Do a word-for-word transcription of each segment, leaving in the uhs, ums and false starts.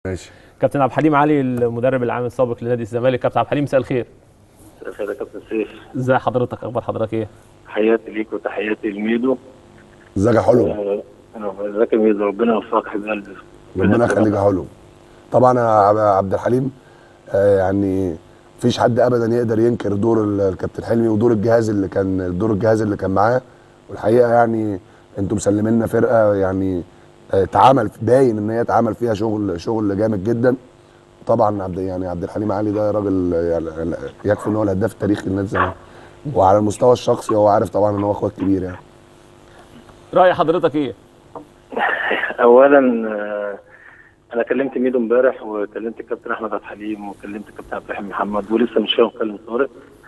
ماشي. كابتن عبد الحليم علي المدرب العام السابق لنادي الزمالك. كابتن عبد الحليم مساء الخير. مساء الخير يا كابتن سيف. ازي حضرتك؟ اخبار حضرتك ايه؟ تحياتي ليك وتحياتي لميدو. ازيك يا حلو؟ آه، انا ازيك يا ميدو، ربنا يوفقك يا حبيب قلبي. ربنا يخليك يا حلو. طبعا يا عب- عبد الحليم، آه يعني مفيش حد ابدا يقدر ينكر دور ال- الكابتن حلمي ودور الجهاز اللي كان دور الجهاز اللي كان معاه. والحقيقه يعني انتم مسلمين لنا فرقه يعني آه، اتعمل باين ان هي اتعمل فيها شغل شغل جامد جدا. طبعا عبد يعني عبد الحليم علي ده راجل يعني يكفي ان هو الهداف التاريخي لنادي الزمالك، وعلى المستوى الشخصي هو عارف طبعا ان هو اخوات كبير يعني. راي حضرتك ايه؟ اولا آه، انا كلمت ميدو امبارح وكلمت الكابتن احمد عبد الحليم وكلمت الكابتن عبد الرحيم محمد ولسه من شويه مكلم طارق.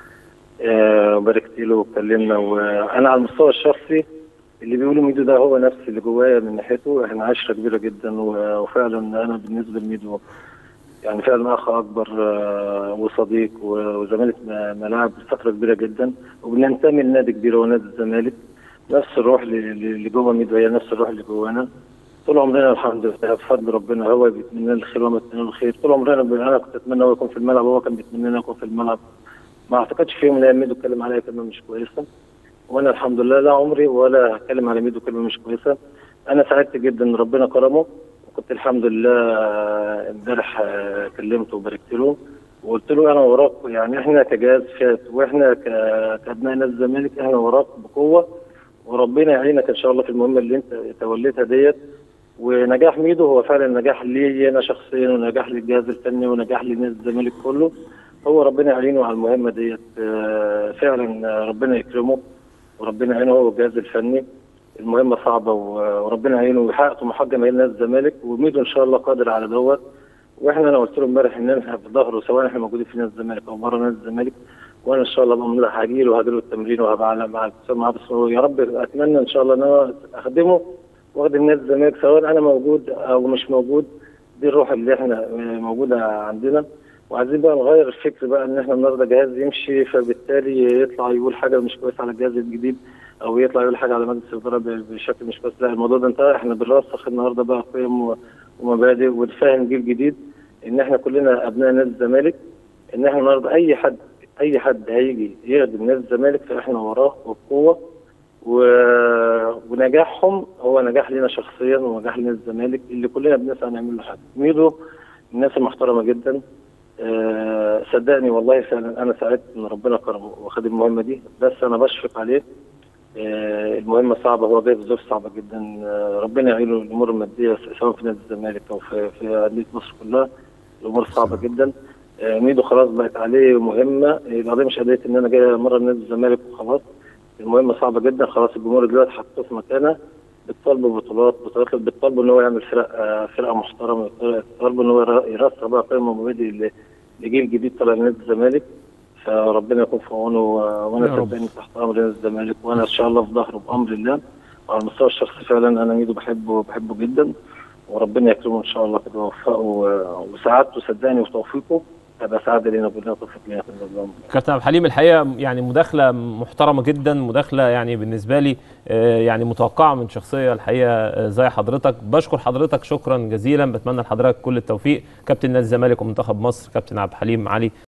آه، وباركت له واتكلمنا. وانا على المستوى الشخصي اللي بيقولوا ميدو ده هو نفس اللي جوايا من ناحيته. احنا عشره كبيره جدا و- وفعلا انا بالنسبه لميدو يعني فعلا اخ اكبر آه، وصديق و- وزمالك م- ملاعب فتره كبيره جدا، وبننتمي لنادي كبير هو نادي الزمالك. نفس الروح اللي اللي جوه ميدو هي نفس الروح اللي جوانا طول عمرنا الحمد لله بفضل ربنا. هو بيتمنى لنا الخير وانا بتمنى له الخير طول عمرنا. ب- انا كنت اتمنى هو يكون في الملعب وهو كان بيتمنى لي اكون في الملعب. ما اعتقدش في يوم من الايام ميدو اتكلم عليا كلمه مش كويسه، وانا الحمد لله لا عمري ولا هتكلم على ميدو كلمه مش كويسه. انا سعدت جدا ان ربنا كرمه، وكنت الحمد لله آه، امبارح آه، كلمته وباركت له وقلت له انا وراك. يعني احنا كجهاز فات واحنا ك- كابناء نادي الزمالك احنا وراك بقوه، وربنا يعينك ان شاء الله في المهمه اللي انت توليتها ديت. ونجاح ميدو هو فعلا نجاح لي انا شخصيا ونجاح للجهاز الفني ونجاح لنادي الزمالك كله. هو ربنا يعينه على المهمه ديت آه، فعلا. آه، ربنا يكرمه وربنا يعينه هو والجهاز الفني. المهمه صعبه و- وربنا يعينه ويحقق طموحات جماهير نادي الزمالك، وميدو ان شاء الله قادر على دوت. واحنا انا قلت له امبارح ان احنا في ظهره سواء احنا موجودين في نادي الزمالك او بره نادي الزمالك. وانا ان شاء الله بامر الله هاجي له وهاجي له التمرين وهبقى على- مع مع بس يا رب اتمنى ان شاء الله ان انا اخدمه واخدم نادي الزمالك سواء انا موجود او مش موجود. دي الروح اللي احنا موجوده عندنا. وعايزين بقى نغير الفكر بقى ان احنا النهارده جهاز يمشي فبالتالي يطلع يقول حاجه مش كويسه على الجهاز الجديد او يطلع يقول حاجه على مجلس الاداره ب- بشكل مش كويس. لا، الموضوع ده انتهى. احنا بنرسخ النهارده بقى قيم و- ومبادئ ونفهم جيل جديد ان احنا كلنا ابناء نادي الزمالك. ان احنا النهارده اي حد اي حد هيجي يخدم نادي الزمالك فاحنا وراه وبقوه و... ونجاحهم هو نجاح لنا شخصيا ونجاح لنادي الزمالك اللي كلنا بنسعى نعمل له حاجه. ميدو من الناس المحترمه جدا. أه صدقني والله فعلا انا سعدت ان ربنا كرمه واخد المهمه دي، بس انا بشفق عليه. أه المهمه صعبه، هو جاي في ظروف صعبه جدا. أه ربنا يعينه الامور الماديه سواء في نادي الزمالك او في في انديه مصر كلها. الامور صعبه جدا. أه ميدو خلاص بقت عليه مهمه. القضيه مش قضيه ان انا جاي مره نادي الزمالك وخلاص. المهمه صعبه جدا. خلاص الجمهور دلوقتي حطوه في مكانه. بتطالبوا بطولات، بتطالبوا بتطالبوا ان هو يعمل فرق آه، فرقه محترمه، بتطالبوا ان هو ير- يرسخ بقى قيم ومبادئ ل- لجيل جديد طالع من نادي الزمالك. فربنا يكون في عونه و- وانا يا رب. صدقني تحت امر نادي الزمالك وانا ان شاء الله في ظهره بامر الله. وعلى المستوى الشخصي فعلا انا ميدو بحبه بحبه جدا، وربنا يكرمه ان شاء الله كده ويوفقه و- وسعادته صدقني وتوفيقه هيبقى سعاده لينا كلنا توفيق لينا في النظام. كابتن عبد الحليم الحقيقه يعني مداخله محترمه جدا، مداخله يعني بالنسبه لي آه، يعني متوقعه من شخصيه الحقيقه آه، زي حضرتك. بشكر حضرتك شكرا جزيلا، بتمنى لحضرتك كل التوفيق. كابتن نادي الزمالك ومنتخب مصر كابتن عبد الحليم علي.